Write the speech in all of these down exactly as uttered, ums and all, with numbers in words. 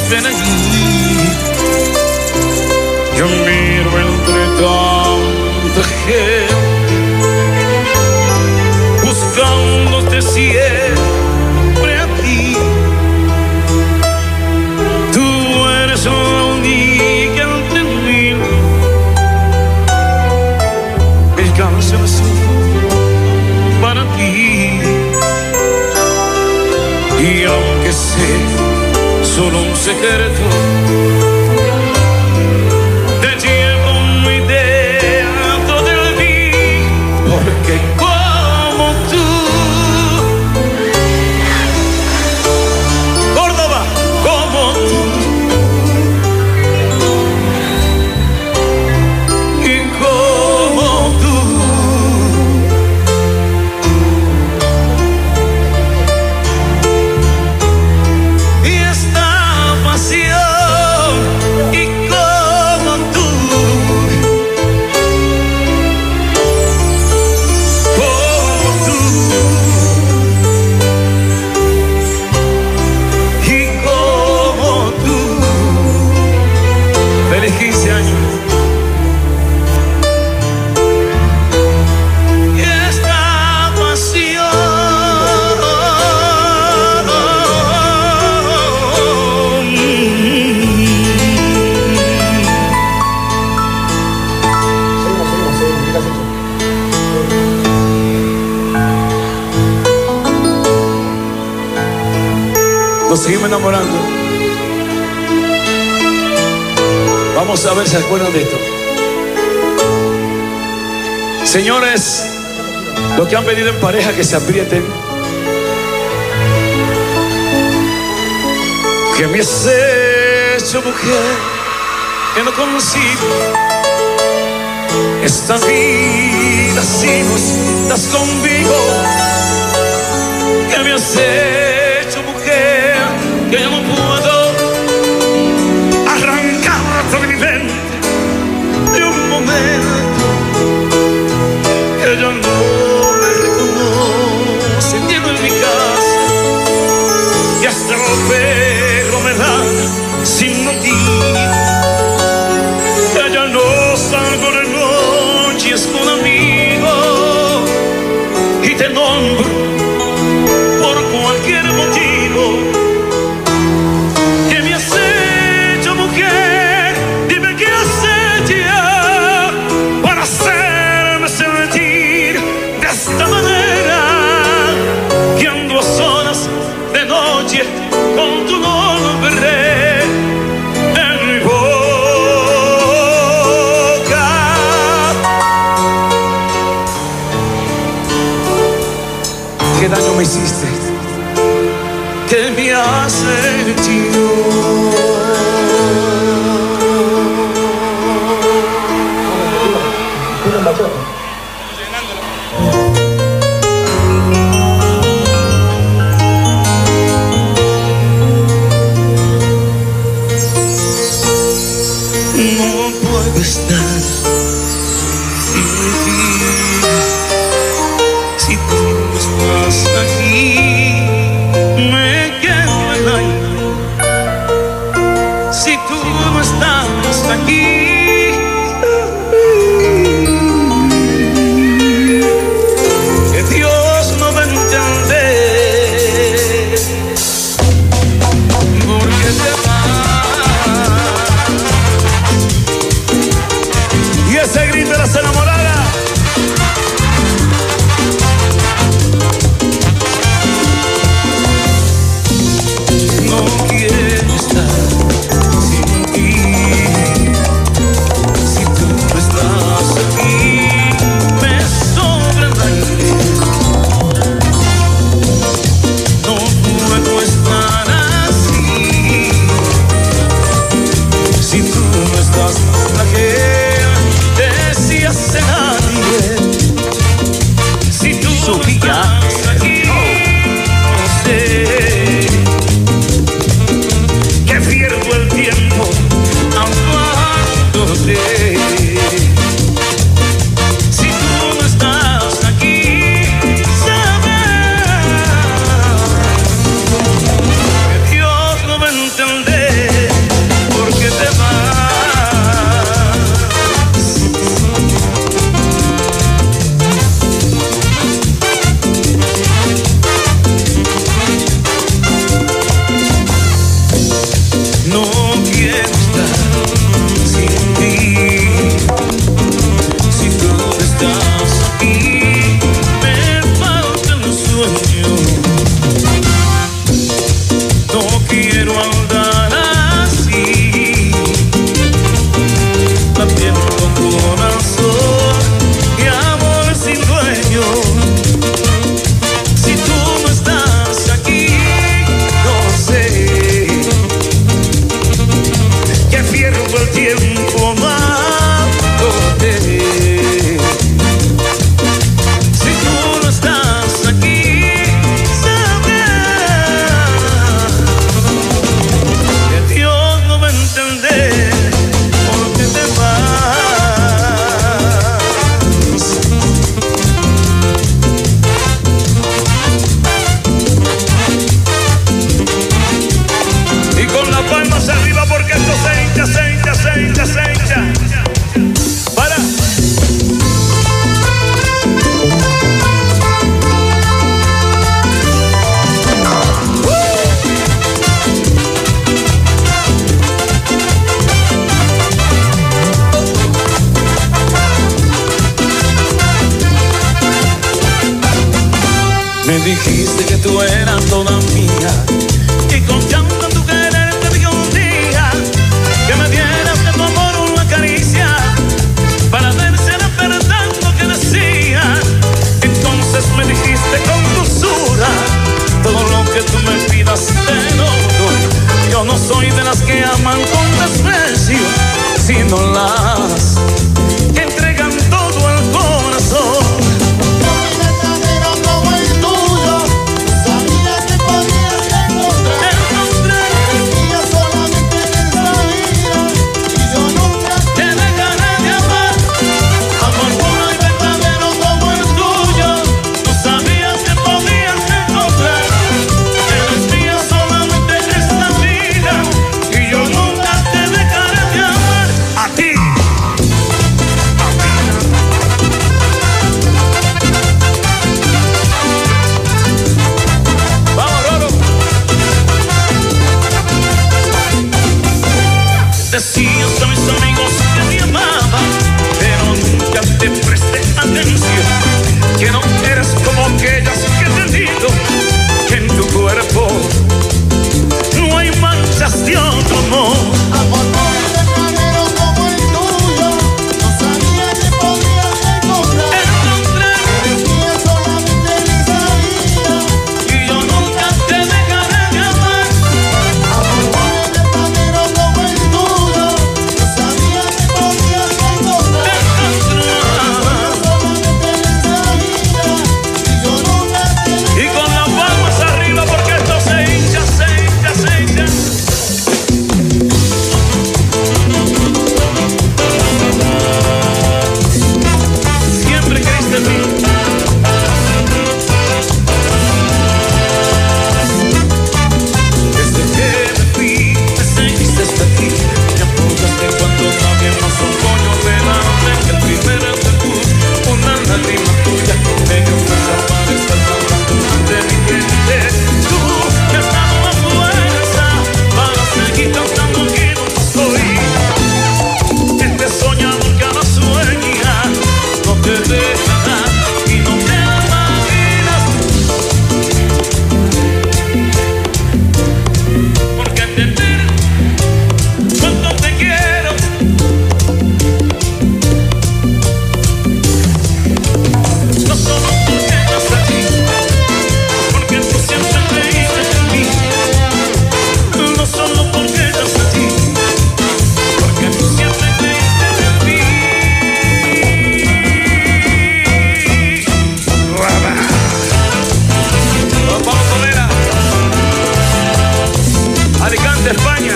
ven allí. Yo miro entre tanta gente, buscándote siempre a ti. Tú eres la única entre mí. Mi canción es para ti. Y aunque sé solo un secreto, te llevo muy dentro de mí, porque como tú, Córdoba, como tú, y como tú, y esta pasión, y como tú, como tú, y como tú. Feliz quince años. Y esta pasión, nos seguimos enamorando. Vamos a ver si se acuerdan de esto. Señores, los que han venido en pareja, que se aprieten. Que me has hecho mujer que no consigo. Esta vida si no estás conmigo. Que me has hecho mujer que yo no puedo arrancarte de mi mente de un momento que yo no me reconoce. Entiendo en mi casa y hasta el perro me da sin motivo. Que ya no salgo de noches con amigos y te nombro por cualquier motivo. Que me has hecho mujer, dime qué has hecho para hacerme sentir de esta manera. Que ando a solas de noche con tu nombre en mi boca. ¿Qué daño me hiciste? ¿Qué me has hecho? No puedo estar sin ti. Si tú no estás aquí, me quedo en el aire. Si tú no estás aquí, Me dijiste que tú eras toda mía y confiando en tu querer te dije un día que me dieras de tu amor una caricia para ver si era verdad lo que decía. Entonces me dijiste con dulzura, todo lo que tú me pidas te lo doy. Yo no soy de las que aman con desprecio, sino las que entregan todo el corazón. Decías a mis amigos que te amaba, pero nunca te presté atención, que no eres como aquellas que te digo, que en tu cuerpo no hay manchas de otro amor. Amor verdadero como el tuyo, no sabía que podías encontrar. Encontrar. Eres mía solamente en esa vida, y yo nunca te dejaré de amar. Amor verdadero como el tuyo, no sabía que podías encontrar. Encontrar. Solamente en esa vida, y yo nunca te dejaré. Y con las palmas arriba porque esto se hincha, se hincha, se hincha. Siempre queriste en mí. Desde que me fui, me seguiste hasta aquí. Me apoyaste cuando nadie más apoyo. Delante que el primer debut, una lágrima tuya me dio fuerza para estar cantando ante mi gente. Tú me has dado la fuerza para seguir cantando aquí donde estoy. Este soñador que ahora sueña no te dejará y no te imaginas, porque entender cuánto te quiero. No solo porque estás aquí, porque tú siempre creíste en mí. No solo porque estás aquí, porque tú siempre creíste en mí. Guapa. Pablo Tolera, Alicante, España.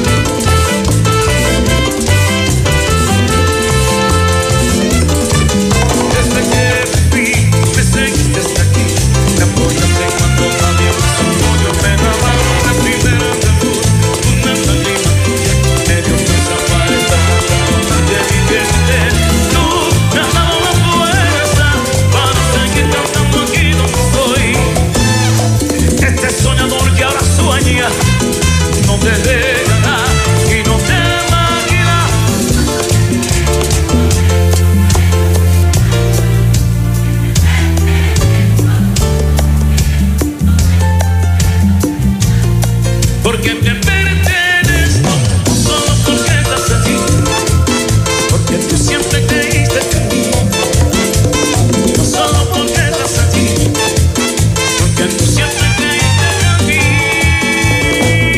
Desde que me fui, me seguiste hasta aquí. Me apoyaste cuando nadie más apoyó. Me daban la primera debut, una lágrima tuya me dio fuerza para estar cantando ante mi gente. Tú me has dado la fuerza para seguir cantando aquí donde estoy. Este soñador que ahora sueña no te dejará y no te imaginas. Porque te pertenezco, no solo porque estás aquí, porque tú siempre creíste en mí. No solo porque estás aquí, porque tú siempre creíste en mí.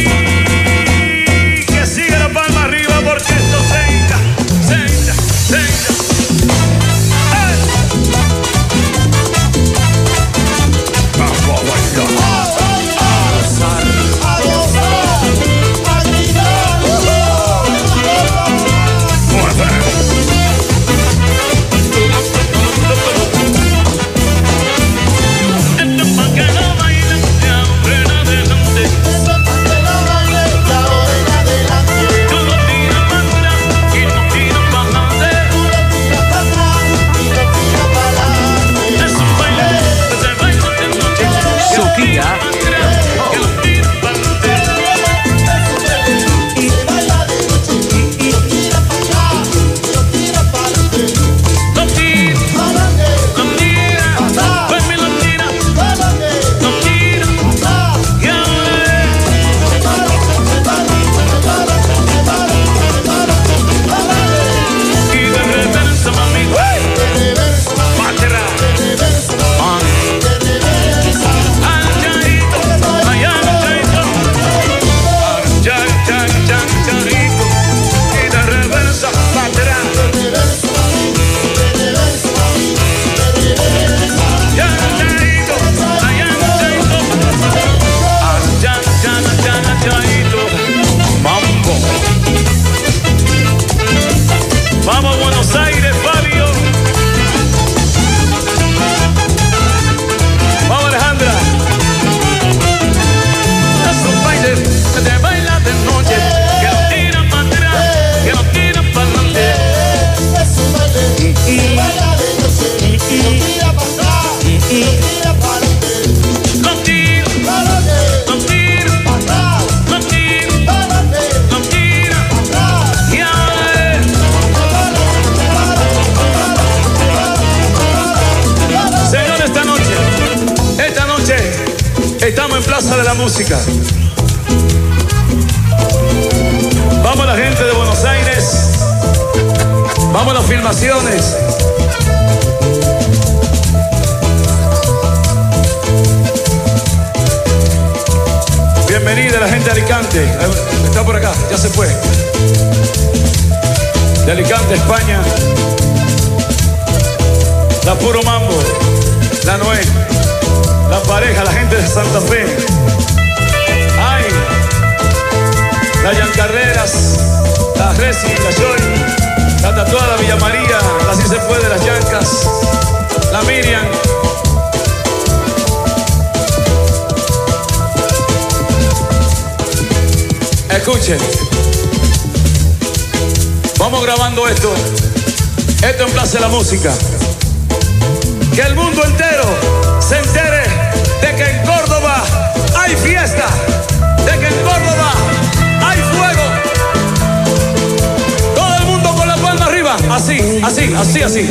Estamos en Plaza de la Música. Vamos la gente de Buenos Aires. Vamos las filmaciones. Bienvenida la gente de Alicante. Está por acá, ya se fue. De Alicante, España. La Puro Mambo, la Noé, la pareja, la gente de Santa Fe. Ay, la Jan Carreras, la Reci, la Joy, la Tatuada Villa María, la Si Se Puede, las Yancas, la Miriam. Escuchen, vamos grabando esto. Esto en Plaza de la Música. Que el mundo entero se entere de que en Córdoba hay fiesta, de que en Córdoba hay fuego. Todo el mundo con la palma arriba, así, así, así, así.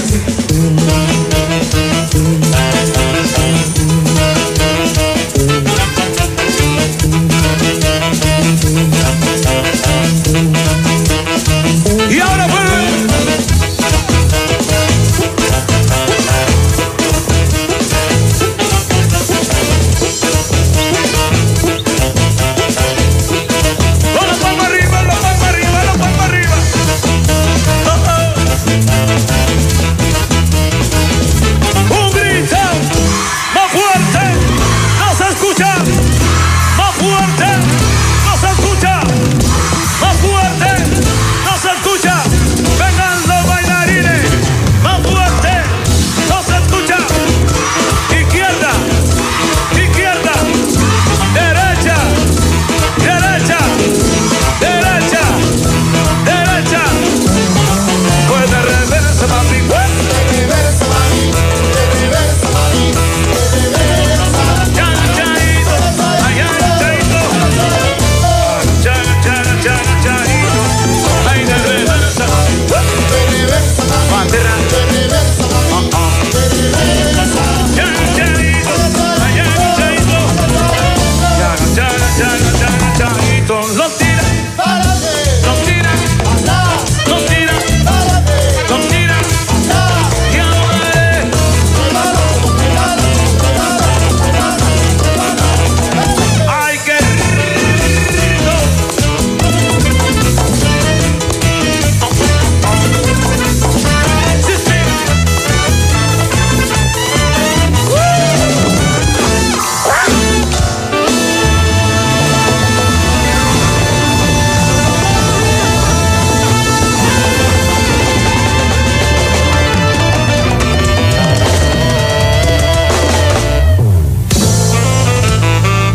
Y ahora vuelve.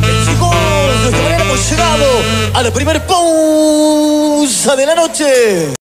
A la primer pausa de la noche.